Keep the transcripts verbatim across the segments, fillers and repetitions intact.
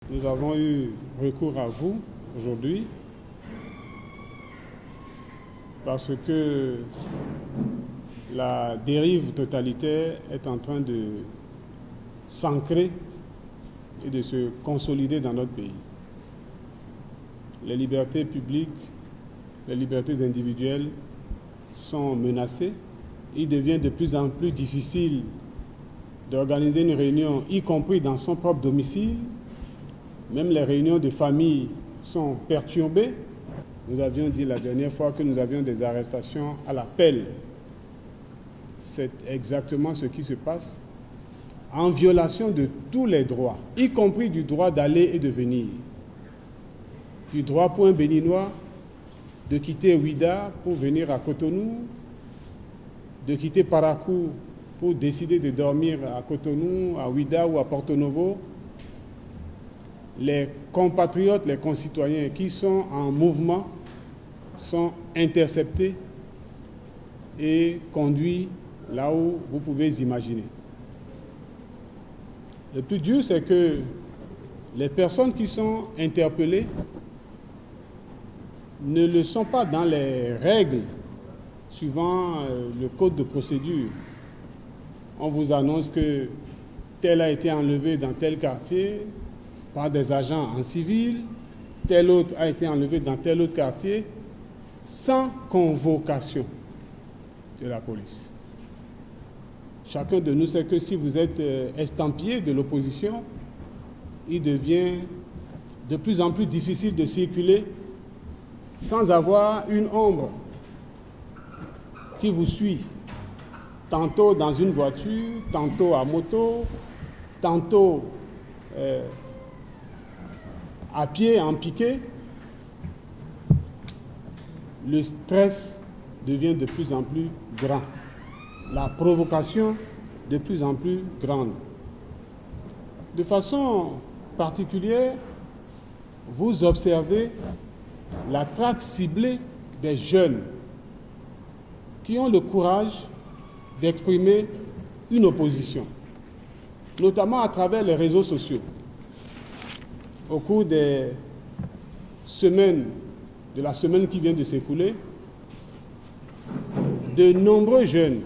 Nous avons eu recours à vous aujourd'hui parce que la dérive totalitaire est en train de s'ancrer et de se consolider dans notre pays. Les libertés publiques, les libertés individuelles sont menacées. Il devient de plus en plus difficile d'organiser une réunion, y compris dans son propre domicile. Même les réunions de famille sont perturbées. Nous avions dit la dernière fois que nous avions des arrestations à la pelle. C'est exactement ce qui se passe, en violation de tous les droits, y compris du droit d'aller et de venir. Du droit pour un Béninois de quitter Ouidah pour venir à Cotonou, de quitter Parakou pour décider de dormir à Cotonou, à Ouidah ou à Porto Novo. Les compatriotes, les concitoyens qui sont en mouvement sont interceptés et conduits là où vous pouvez imaginer. Le plus dur, c'est que les personnes qui sont interpellées ne le sont pas dans les règles suivant le code de procédure. On vous annonce que tel a été enlevé dans tel quartier par des agents en civil, tel autre a été enlevé dans tel autre quartier, sans convocation de la police. Chacun de nous sait que si vous êtes estampillé de l'opposition, il devient de plus en plus difficile de circuler sans avoir une ombre qui vous suit, tantôt dans une voiture, tantôt à moto, tantôt euh, à pied, en piqué. Le stress devient de plus en plus grand, la provocation de plus en plus grande. De façon particulière, vous observez la traque ciblée des jeunes qui ont le courage d'exprimer une opposition, notamment à travers les réseaux sociaux. Au cours des semaines, de la semaine qui vient de s'écouler, de nombreux jeunes,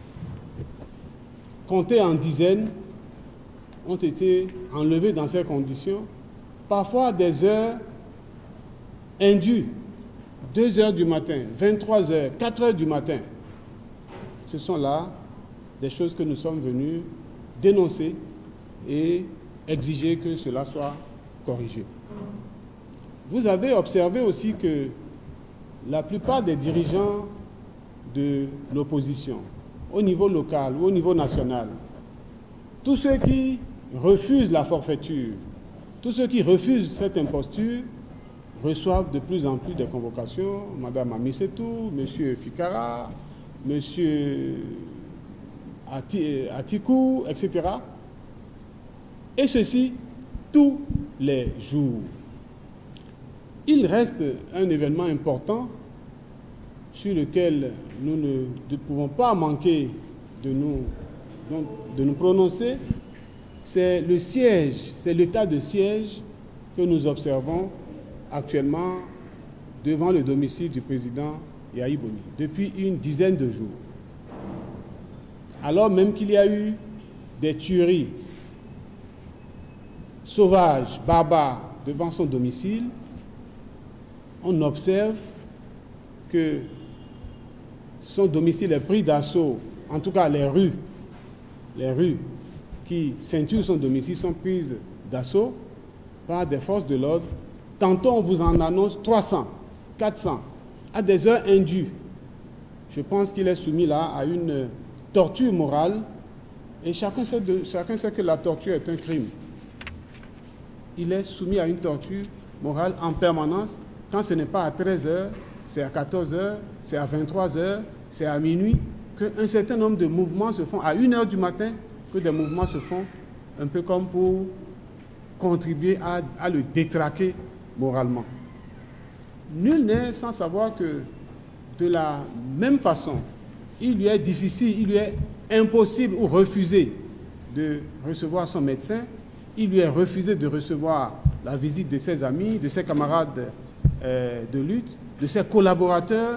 comptés en dizaines, ont été enlevés dans ces conditions, parfois à des heures indues, deux heures du matin, vingt-trois heures, quatre heures du matin. Ce sont là des choses que nous sommes venus dénoncer et exiger que cela soit corrigé. Vous avez observé aussi que la plupart des dirigeants de l'opposition, au niveau local ou au niveau national, tous ceux qui refusent la forfaiture, tous ceux qui refusent cette imposture, reçoivent de plus en plus de convocations, Madame Amisetou, Monsieur Fikara, Monsieur Atikou, et cetera. Et ceci tous les jours. Il reste un événement important sur lequel nous ne pouvons pas manquer de nous, donc, de nous prononcer. C'est le siège, c'est l'état de siège que nous observons actuellement devant le domicile du président Yahi Boni depuis une dizaine de jours. Alors même qu'il y a eu des tueries sauvages, barbares devant son domicile, on observe que son domicile est pris d'assaut, en tout cas les rues, les rues qui ceinturent son domicile sont prises d'assaut par des forces de l'ordre. Tantôt on vous en annonce trois cents, quatre cents, à des heures indues. Je pense qu'il est soumis là à une torture morale et chacun sait, de, chacun sait que la torture est un crime. Il est soumis à une torture morale en permanence. Quand ce n'est pas à treize heures, c'est à quatorze heures, c'est à vingt-trois heures, c'est à minuit, qu'un certain nombre de mouvements se font à une heure du matin, que des mouvements se font un peu comme pour contribuer à, à le détraquer moralement. Nul n'est sans savoir que de la même façon, il lui est difficile, il lui est impossible ou refusé de recevoir son médecin, il lui est refusé de recevoir la visite de ses amis, de ses camarades euh, de lutte, de ses collaborateurs.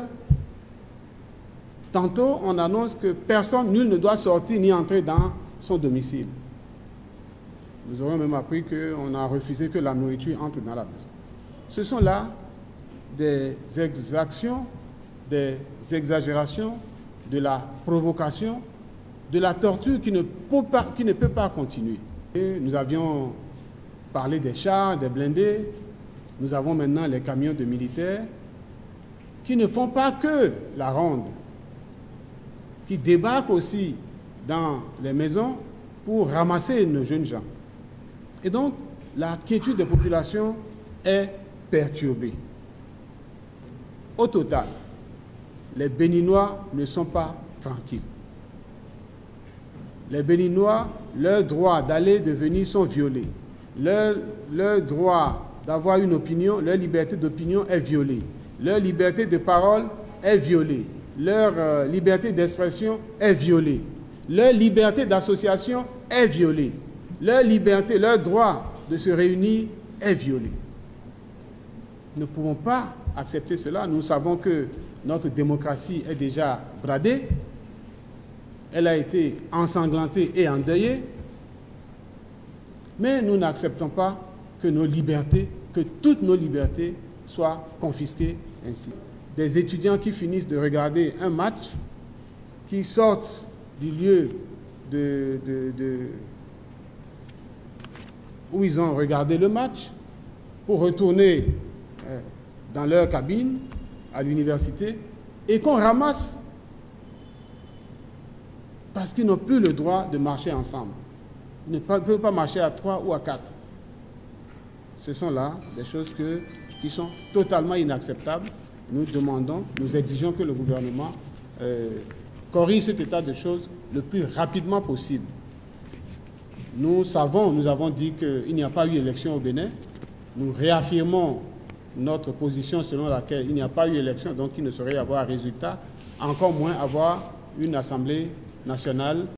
Tantôt, on annonce que personne, nul ne doit sortir ni entrer dans son domicile. Nous aurons même appris qu'on a refusé que la nourriture entre dans la maison. Ce sont là des exactions, des exagérations, de la provocation, de la torture qui ne peut pas, qui ne peut pas continuer. Et nous avions parlé des chars, des blindés. Nous avons maintenant les camions de militaires qui ne font pas que la ronde, qui débarquent aussi dans les maisons pour ramasser nos jeunes gens. Et donc, la quiétude des populations est perturbée. Au total, les Béninois ne sont pas tranquilles. Les Béninois, leur droit d'aller et de venir sont violés. Leur, leur droit d'avoir une opinion, leur liberté d'opinion est violée. Leur liberté de parole est violée. Leur euh, liberté d'expression est violée. Leur liberté d'association est violée. Leur liberté, leur droit de se réunir est violé. Nous ne pouvons pas accepter cela. Nous savons que notre démocratie est déjà bradée. Elle a été ensanglantée et endeuillée. Mais nous n'acceptons pas que nos libertés, que toutes nos libertés soient confisquées ainsi. Des étudiants qui finissent de regarder un match, qui sortent du lieu de, de, de, où ils ont regardé le match pour retourner euh, dans leur cabine à l'université et qu'on ramasse parce qu'ils n'ont plus le droit de marcher ensemble. Ils ne peuvent pas marcher à trois ou à quatre. Ce sont là des choses que, qui sont totalement inacceptables. Nous demandons, nous exigeons que le gouvernement euh, corrige cet état de choses le plus rapidement possible. Nous savons, nous avons dit qu'il n'y a pas eu élection au Bénin. Nous réaffirmons notre position selon laquelle il n'y a pas eu élection, donc il ne saurait y avoir résultat, encore moins avoir une assemblée nationale